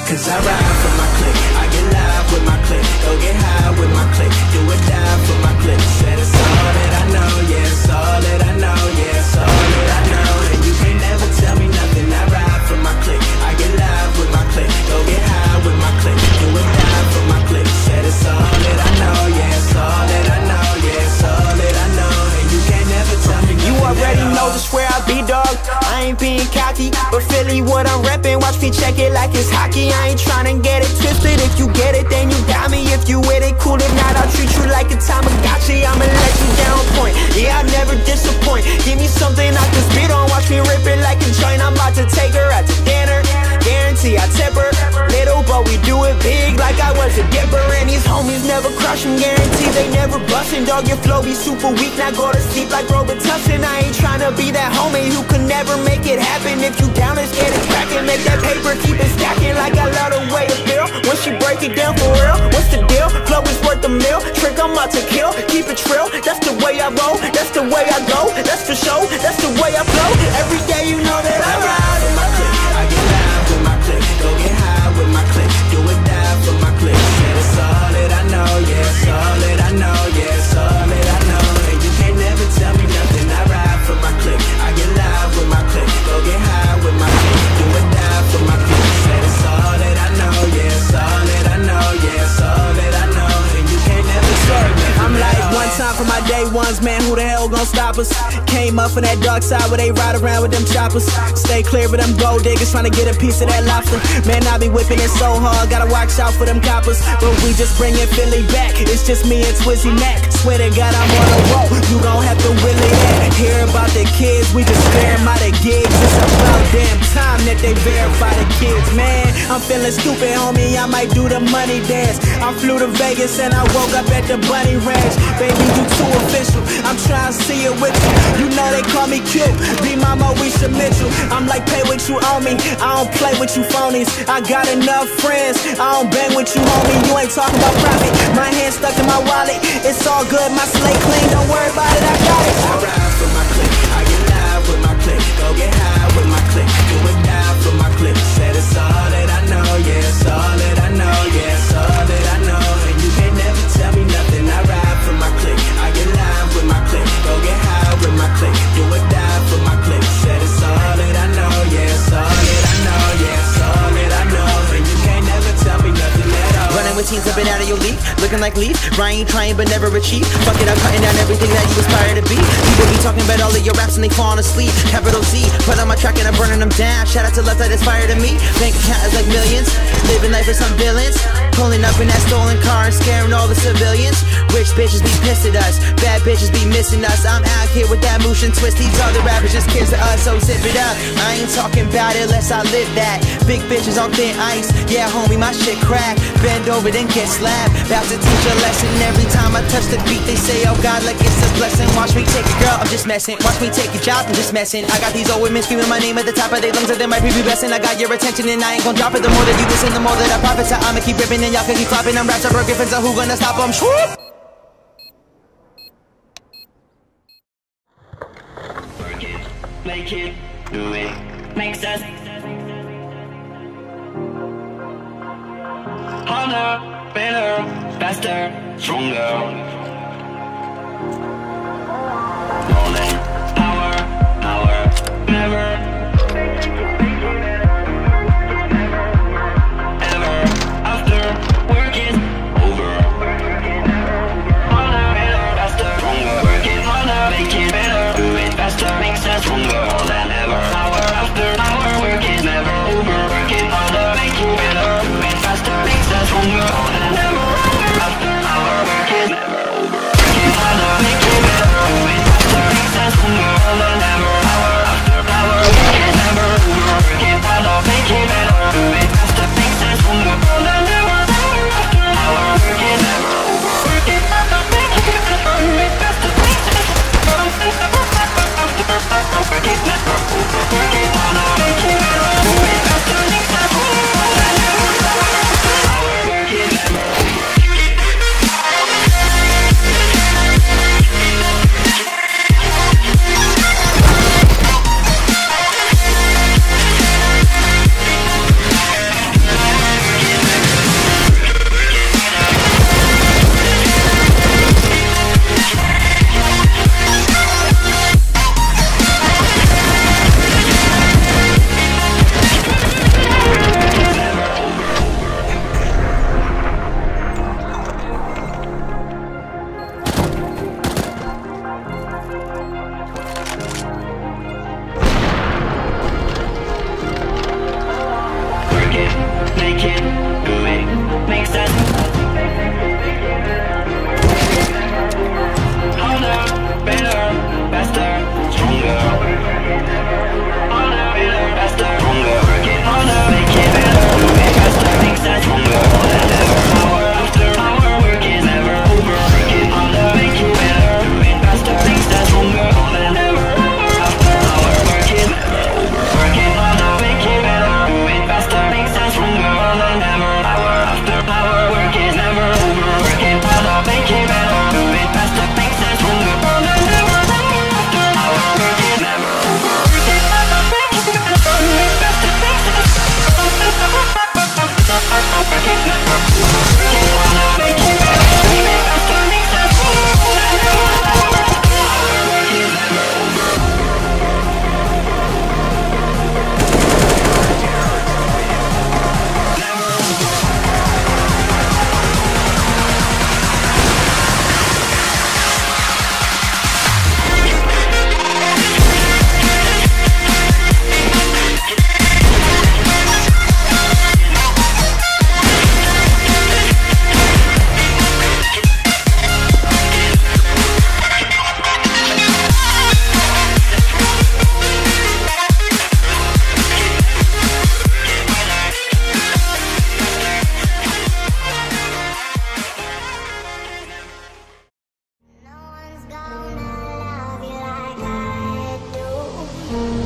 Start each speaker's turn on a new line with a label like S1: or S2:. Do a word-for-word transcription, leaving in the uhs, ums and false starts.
S1: Cause I ride for my click, I get live with my click, go get high with my click, do or die for my click. Said it's all that I know, yeah, it's all that I know, yeah, it's all that I know. And you can't never tell me nothing, I ride for my click, I get live with my click, go get high with my click, do or die for my click. Said it's all that I know, yeah, it's all that I know, yeah, it's all that I know. And you can't never tell me nothing.
S2: You already know just where I be, dog. I ain't being cocky, but Philly what I'm reppin'. Watch me check it like it's hockey. I ain't tryna get it twisted. If you get it, then you got me. If you with it, cool. If not, I'll treat you like a Tamagotchi. I'ma let you down point. Yeah, I never disappoint. Give me something I can spit on. Watch me rip it like a joint. I'm about to take her out to dinner. Guarantee I tip her. Little, but we do it big like I was a dipper. And these homies never crush them. Guarantee they never bustin'. Dog, your flow be super weak. Now go to sleep like Robitussin. I ain't tryna be that homie who could never make it happen. If you down, let's get it crackin'. Make that paper, keep it stacking like I love the way it feel. When she break it down for real, what's the deal? Flow is worth a meal. Trick, I'm out to kill. Keep it trill. That's the way I roll. That's the way I go. That's for show. That's the way I flow. Every day you know that I ride with my click.
S1: I get live with my click, go get high with my click, do or die for my click. Said it's all that I know, yeah, it's all that I know, yeah, it's all that I know. And you can't never tell me nothing, I ride for my click, I get live with my click, go get high with my click, do or die for my click. Said it's all that I know, yeah, it's all that I know, yeah, it's all that I know. And you can't never tell me nothing.
S2: I'm like one time for my day ones, man, who the hell gon' stop us? Came up from that dark side where they ride around with them choppers. Stay clear of them gold diggers trying to get a piece of that lobster. Man, I be whipping it so hard, gotta watch out for them coppers. But we just bringin' Philly back, it's just me and Twizzy Mac. Swear to God I'm on a roll, you gon' have to willy that. Hear about the kids, we just spare them out of gigs. It's about damn time that they verify the kids, man. I'm feeling stupid, homie, I might do the money dance. I flew to Vegas and I woke up at the Bunny Ranch. Baby, you too official, I'm trying to see it with you. You know they call me cute, be Mama Wisha Mitchell. I'm like, pay what you owe me, I don't play with you phonies. I got enough friends, I don't bang with you, homie. You ain't talking about profit, my hand stuck in my wallet. It's all good, my slate clean, don't worry about it, I got it.
S1: I ride for my click, I get live with my click, go get high with my click, do or die for my click. Said it's all that I know, yeah, it's all that I know, yeah, it's all that I know. And you can't never tell me nothing, I ride for my click, I get live with my click, go get high with my click, do or die for my click. Said it's all that I know, yeah, it's all that I know, yeah, it's all that I know. And you can't never tell me nothing at all.
S3: Running with teens up and out of your league, looking like leaf. Ryan trying but never achieve. Fuck it, I'm cutting down everything that you aspire to be. People be talking about all of your raps and they falling asleep. Capital Z, put on my track and I'm burning them down. Shout out to left that inspired to me. Bank account is like millions, living life for some villains. Pulling up in that stolen car and scaring all the civilians. Rich bitches be pissed at us, bad bitches be missing us. I'm out here with that motion twist. These other rappers just kids to us, so zip it up. I ain't talking about it unless I live that. Big bitches on thin ice, yeah homie, my shit crack. Bend over then get slapped. About to teach a lesson every time I touch the beat. They say, oh God, like it's a blessing. Watch me take your girl, I'm just messing. Watch me take your job, I'm just messing. I got these old women screaming my name at the top of their lungs, and they might be besting. I got your attention and I ain't gon' drop it. The more that you listen, the more that I profit. So I'ma keep ripping and y'all can keep flopping. I'm raps over Griffins, so who gonna stop them? Swoop!
S4: Work it, make it, do it, makes us harder, better, faster, stronger. Rolling, power, power, never. Stronger than ever. Power after power, work is never over. Working harder, make you better. Do it faster, makes us stronger than ever. After power, work is never over. Working harder, make you better. Do it faster, makes us
S1: We'll be right back.